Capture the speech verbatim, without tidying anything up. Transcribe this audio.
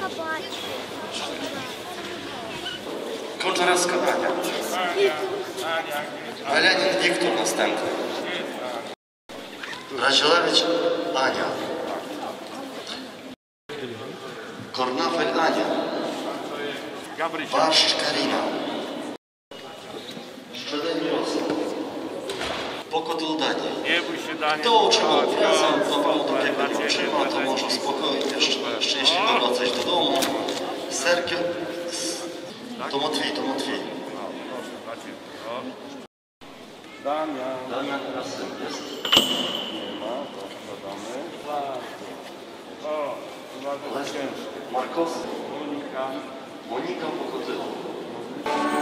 Konczarowska Ania. Alenin Wiktor następny. Razielewicz Ania. Kornafel Ania. Barszcz Karina. Szczeleń Mirosław. Pokotl Daniel. Nie bój się, Daniel. Kto otrzymał prezent, to mało takiego nie otrzyma, to może spokojnie, szczęśliwie wracać do domu. Sergio... To Matwij, to Matwij. Damian. Damian teraz jest. Nie ma, to składamy. O, bardzo ciężko. Markowski. Monika. Monika Pokotyla.